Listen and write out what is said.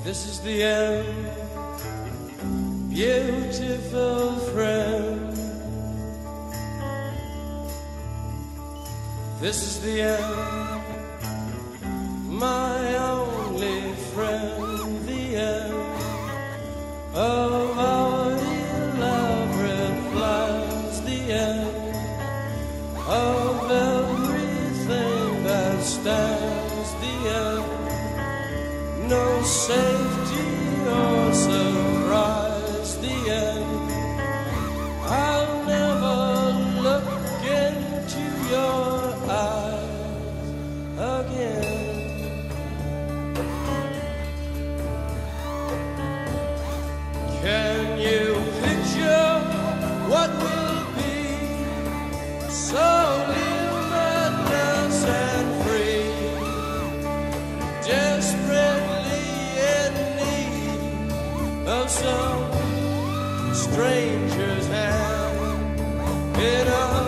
This is the end, beautiful friend. This is the end, my only friend. The end of our elaborate plans. The end of everything that stands. The end, no safety or surprise. The end, I'll never look into your eyes again. Can you picture what will be? So limitless and free, desperately in need of some stranger's hand in a